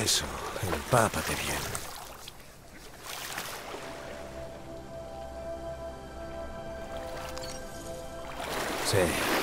Eso, empápate bien. Sí.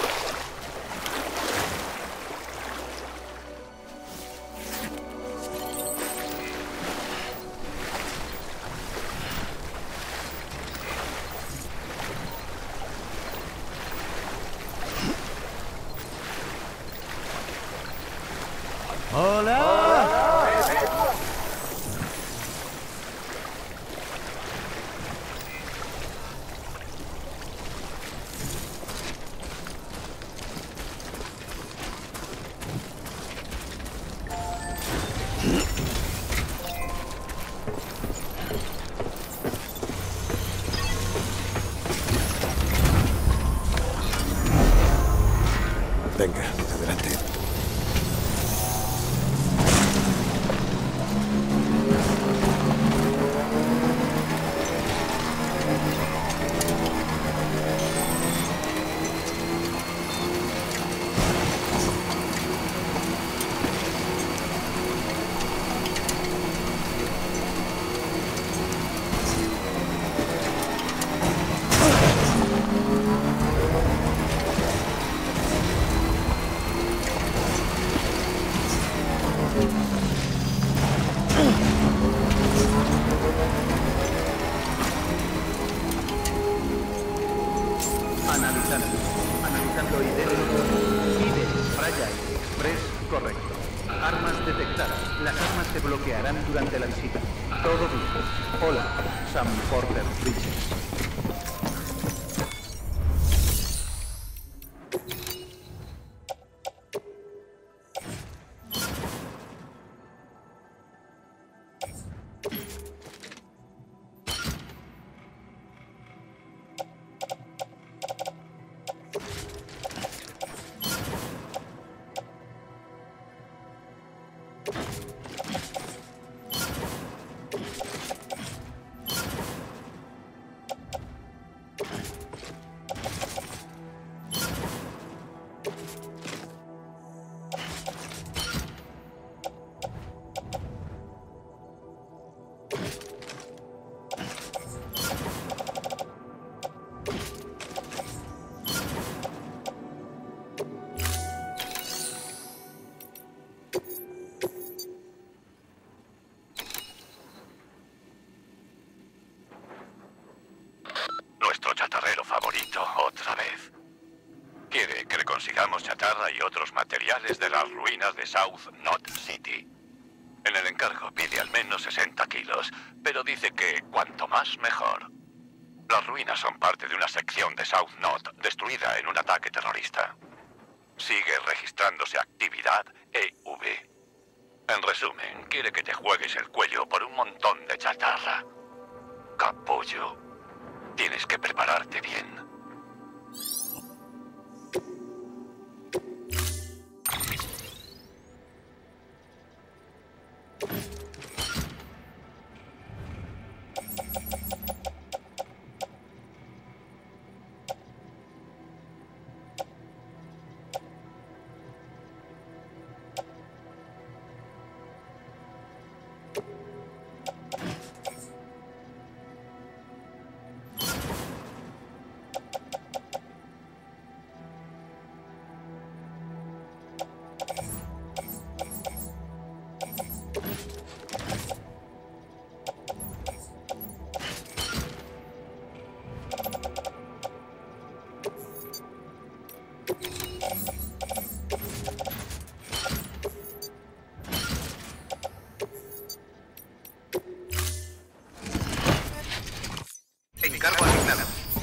Venga, adelante. Analizando ID Fragile Express correcto. Armas detectadas. Las armas se bloquearán durante la visita. Todo bien. Hola, Sam Porter Bridges. Nuestro chatarrero favorito, otra vez. Quiere que le consigamos chatarra y otros materiales de las ruinas de South Knot City. En el encargo pide al menos 60 kilos, pero dice que cuanto más, mejor. Las ruinas son parte de una sección de South Knot destruida en un ataque terrorista. Sigue registrándose actividad EV. En resumen, quiere que te juegues el cuello por un montón de chatarra. Capullo. Tienes que prepararte bien. Encargo asignado.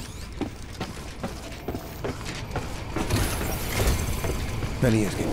Tenías que...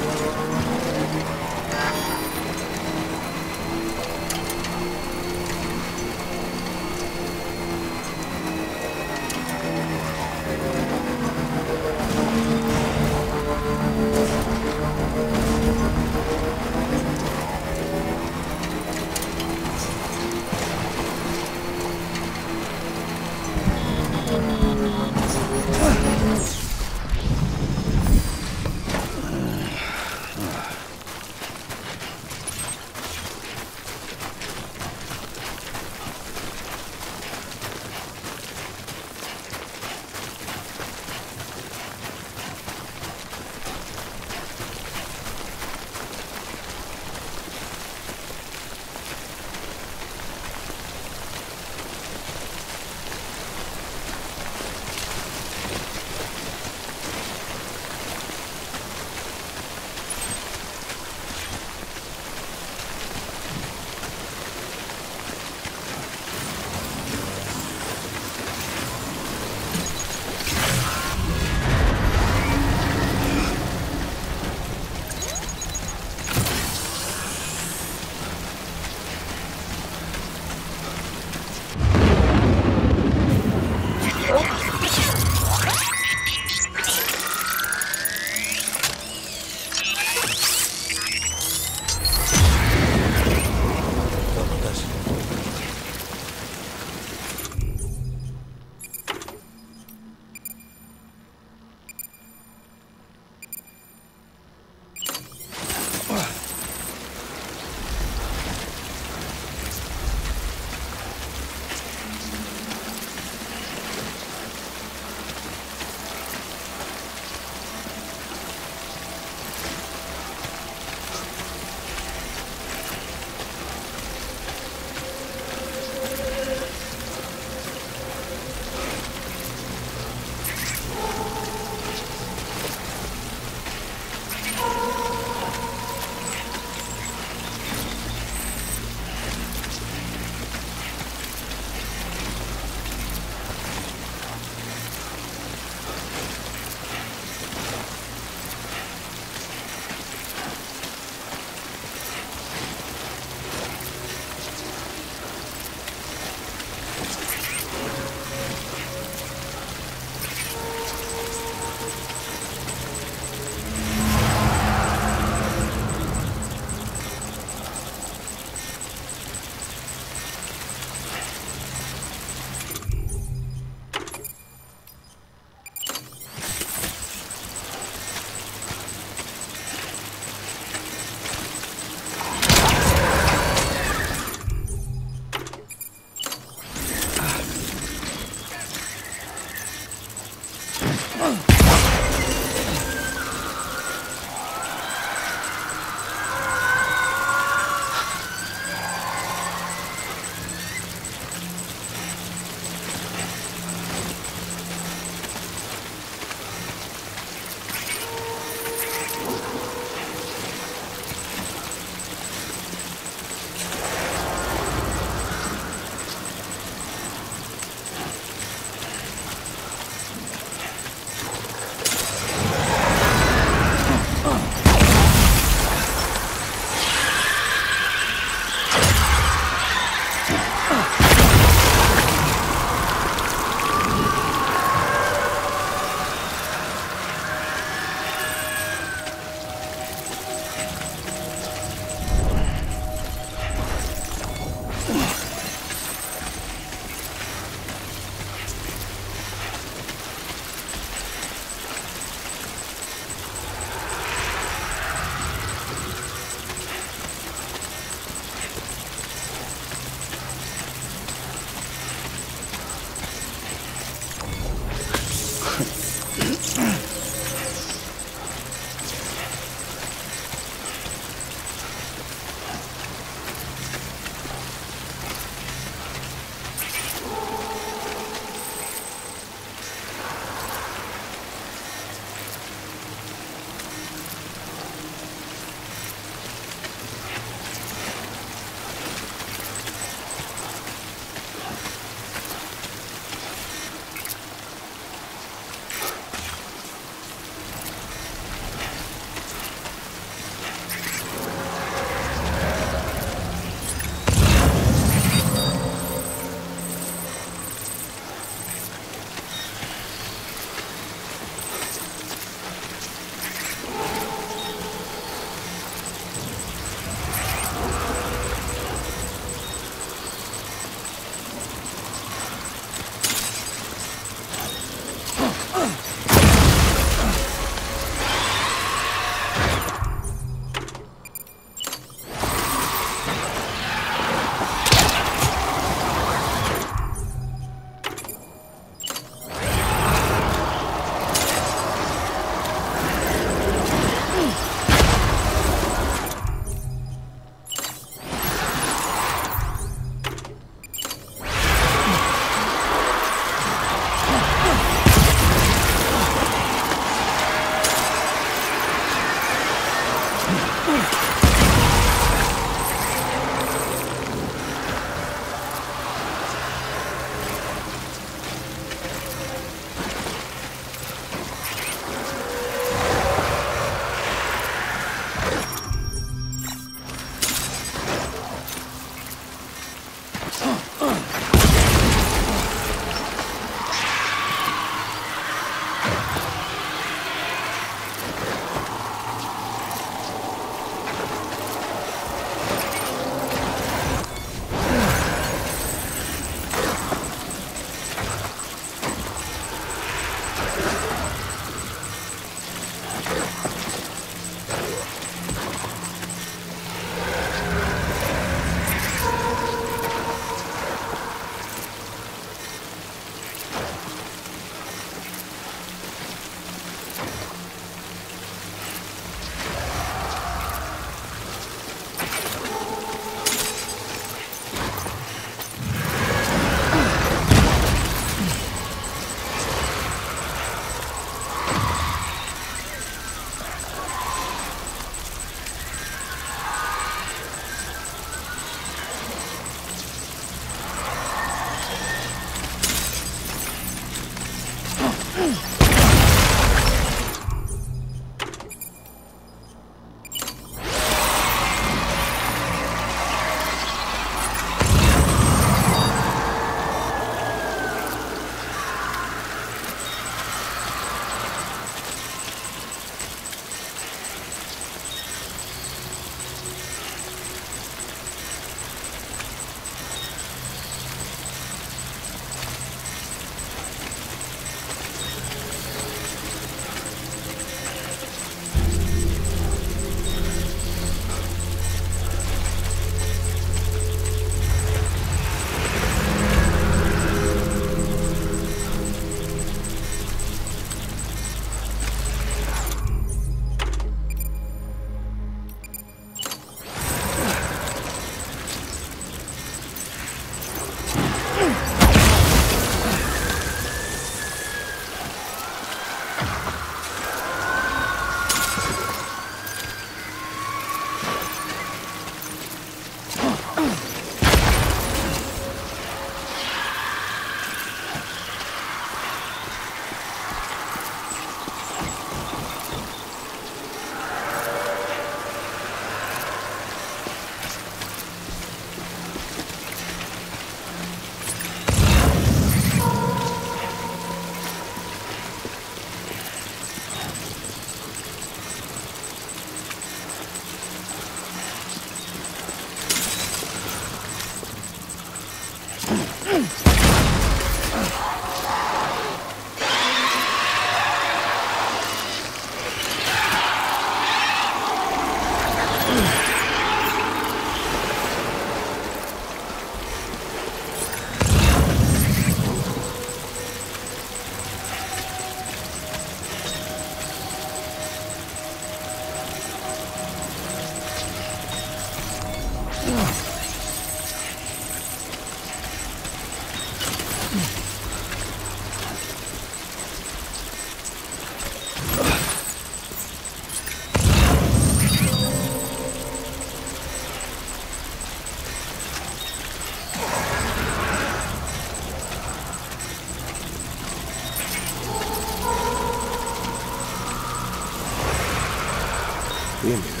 Tímido.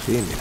Sí, mira.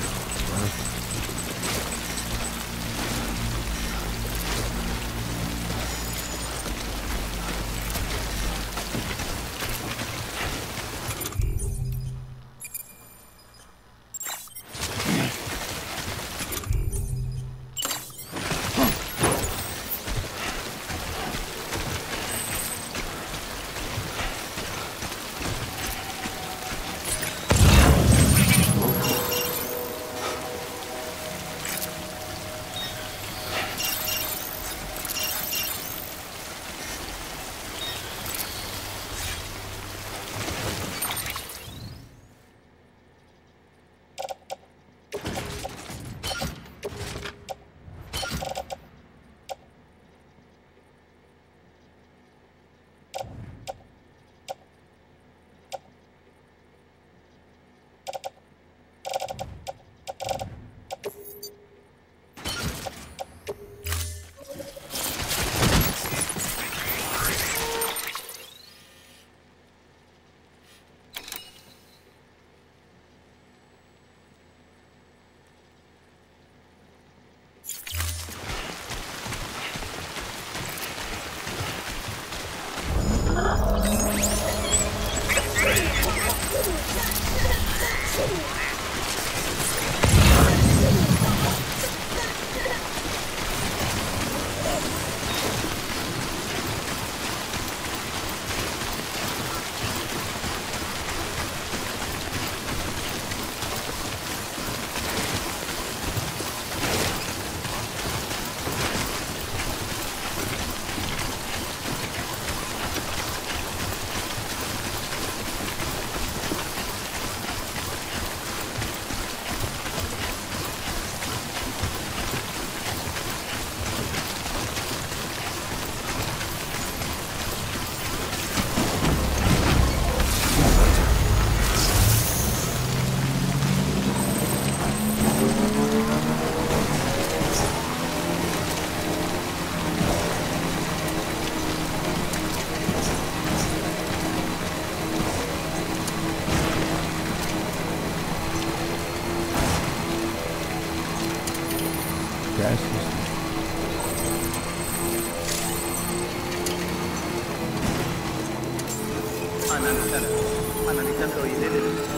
Analizar. Analizando ID.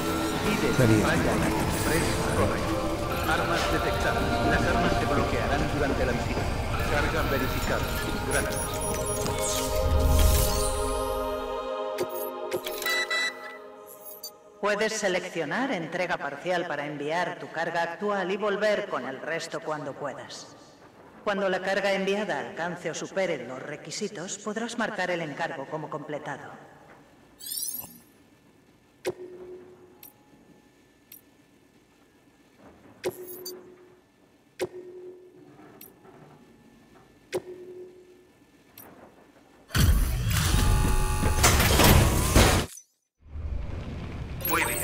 Tenías. Raya Express correcto. Armas detectadas. Las armas se bloquearán durante la visita. Carga verificada. Gracias. Puedes seleccionar entrega parcial para enviar tu carga actual y volver con el resto cuando puedas. Cuando la carga enviada alcance o supere los requisitos, podrás marcar el encargo como completado. Muy bien.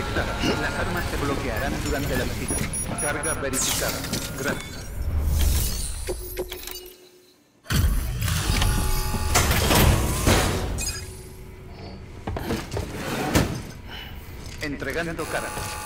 detectada. Las armas se bloquearán durante la visita. Carga verificada. Gracias. Entregando carga.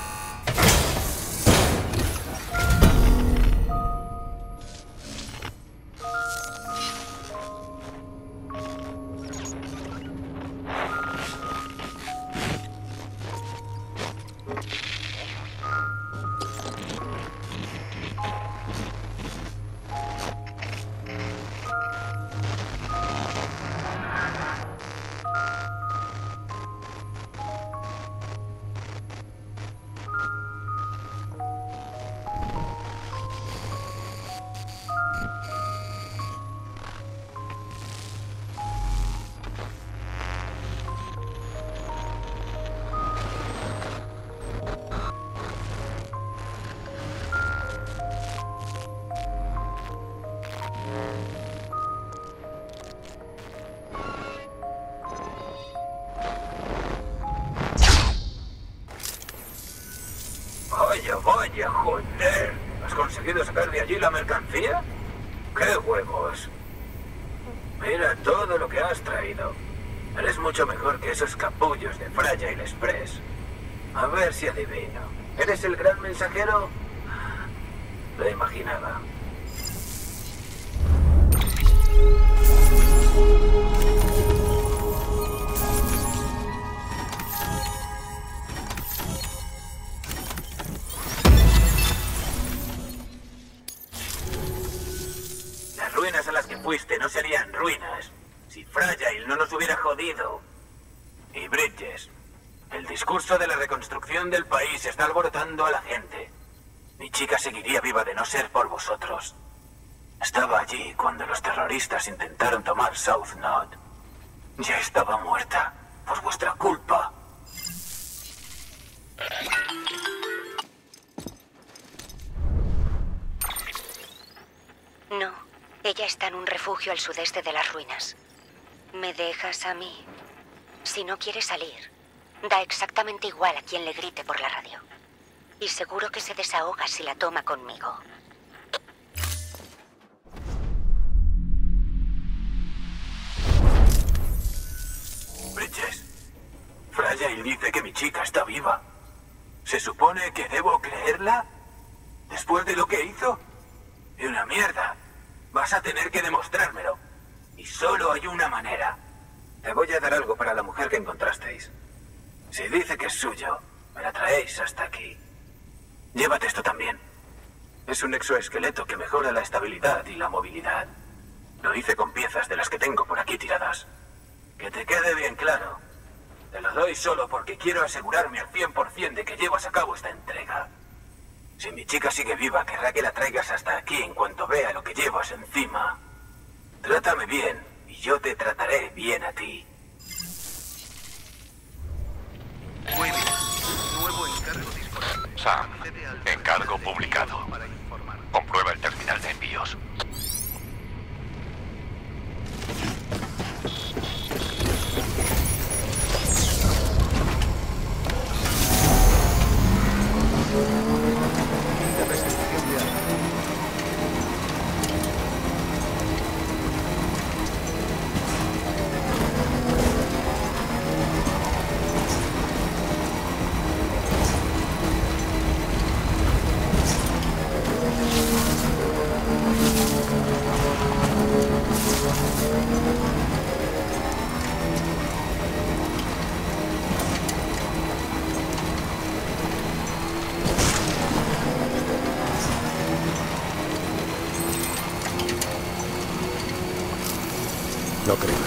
Vaya, joder. ¿Has conseguido sacar de allí la mercancía? ¡Qué huevos! Mira todo lo que has traído. Eres mucho mejor que esos capullos de Fragile Express. A ver si adivino. ¿Eres el gran mensajero? Lo imaginaba. Las ruinas a las que fuiste no serían ruinas si Fragile no nos hubiera jodido. Y Bridges, el discurso de la reconstrucción del país está alborotando a la gente. Mi chica seguiría viva de no ser por vosotros. Estaba allí cuando los terroristas intentaron tomar South Knot. Ya estaba muerta, por vuestra culpa. No, ella está en un refugio al sudeste de las ruinas. ¿Me dejas a mí? Si no quiere salir, da exactamente igual a quien le grite por la radio. Y seguro que se desahoga si la toma conmigo. Bridges, Fragile dice que mi chica está viva. ¿Se supone que debo creerla? ¿Después de lo que hizo? Y una mierda. Vas a tener que demostrármelo. Y solo hay una manera. Te voy a dar algo para la mujer que encontrasteis. Si dice que es suyo, me la traéis hasta aquí. Llévate esto también. Es un exoesqueleto que mejora la estabilidad y la movilidad. Lo hice con piezas de las que tengo por aquí tiradas. Que te quede bien claro. Te lo doy solo porque quiero asegurarme al 100% de que llevas a cabo esta entrega. Si mi chica sigue viva, querrá que la traigas hasta aquí en cuanto vea lo que llevas encima. Trátame bien y yo te trataré bien a ti. Muy bien. Nuevo encargo disponible. Sam, Accede al encargo terminal de publicado. envíos para informar. Comprueba el terminal de envíos. De restricción de armas. No creo.